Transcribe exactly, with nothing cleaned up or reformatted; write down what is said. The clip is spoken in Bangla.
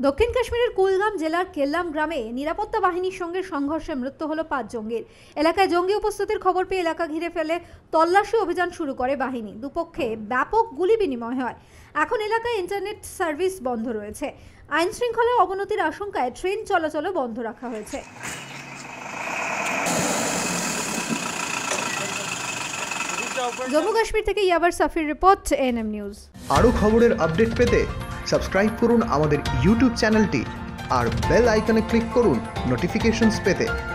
দক্ষিণ কাশ্মীরের কুলগাম জেলার কেল্লাম গ্রামে নিরাপত্তা বাহিনীর সঙ্গে সংঘর্ষে মৃত্যু হলো পাঁচ জঙ্গির। এলাকায় জঙ্গি উপস্থিতির খবর পেয়ে এলাকা ঘিরে ফেলে তল্লাশি অভিযান শুরু করে বাহিনী। দুপক্ষে ব্যাপক গুলি বিনিময় হয়। এখন এলাকায় ইন্টারনেট সার্ভিস বন্ধ রয়েছে। আইন শৃঙ্খলার অবনতির আশঙ্কায় ট্রেন চলাচলও বন্ধ রাখা হয়েছে। জম্মু কাশ্মীর থেকে ইয়াবার সাফির রিপোর্ট, এএনএম নিউজ। আরও খবরের আপডেট পেতে সাবস্ক্রাইব করুন আমাদের ইউটিউব চ্যানেলটি আর বেল আইকনে ক্লিক করুন নোটিফিকেশনস পেতে।